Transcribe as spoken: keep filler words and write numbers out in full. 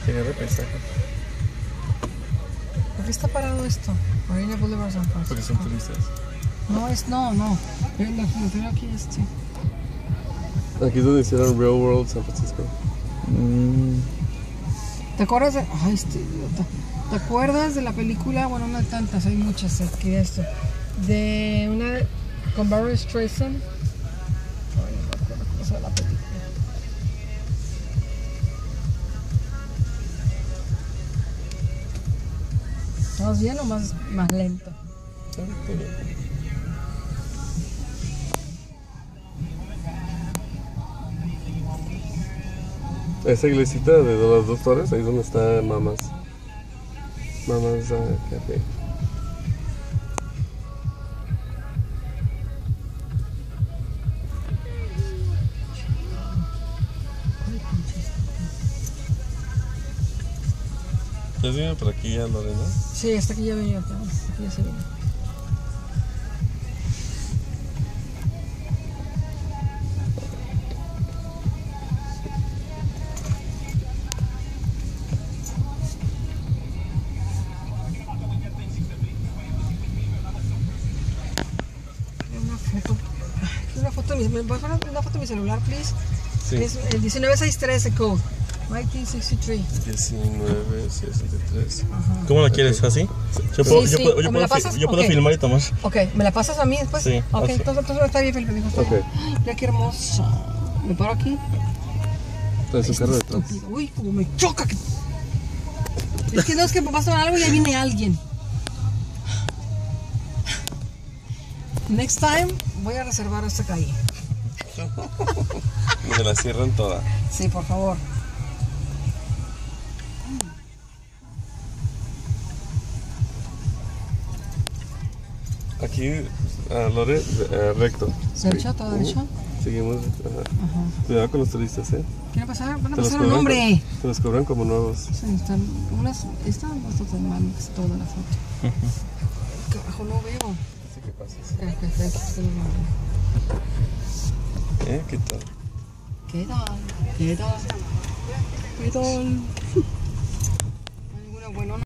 Agarra paisaje. ¿Por qué está parado esto? Marina Boulevard San Francisco. Porque son turistas. No, es no, no. Pero aquí este. Aquí es donde hicieron Real World San Francisco. Mm. ¿Te acuerdas de.? Ay, este idiota. ¿Te acuerdas de la película? Bueno, no hay tantas, hay muchas aquí de esto. De una. Con Barbra Streisand. Ay, no me acuerdo cómo se llama la película. ¿Más bien o más, más lento? Sí, está bien. Esa iglesita de las dos torres, ahí es donde está Mamas. Mamas uh, Café. ¿Ya viene por aquí ya, Lorena? Sí, hasta aquí ya venía. Hasta aquí ya se viene. Una foto. Una foto de mi, ¿me puedes poner una foto de mi celular, please? Sí. Es el diecinueve sesenta y tres de code. nineteen sixty-three. diecinueve sesenta y tres. Ajá. ¿Cómo la quieres? ¿Así? Yo puedo, Sí, yo sí. puedo, yo ¿O me puedo, la fi- pasas? yo puedo Ok. filmar y tomar. Ok, ¿me la pasas a mí después? Sí, Ok, así. entonces, entonces está bien, Felipe. Está Ok. bien. Mira qué hermosa. ¿Me paro aquí? Trae su carro detrás. Estúpido. Uy, como me choca. Que... Es que no es que me pasa algo y ya viene alguien. Next time voy a reservar esta calle. Se la cierran toda. Sí, por favor. Aquí, uh, Lore, uh, recto. ¿Derecho? ¿Todo derecho? Seguimos. Ajá. Ajá. Cuidado con los turistas, ¿eh? ¿Qué va a pasar? Van a Te los pasar un cobran hombre. co- Te los cobran como nuevos. Sí, están, unas, esta no está tan mal, es toda la foto. Carajo, no veo. Así que pases. Ah, perfecto, esto no lo veo. ¿Eh? ¿Qué tal? ¿Qué tal? ¿Qué tal? ¿Qué tal? ¿Alguna buenona?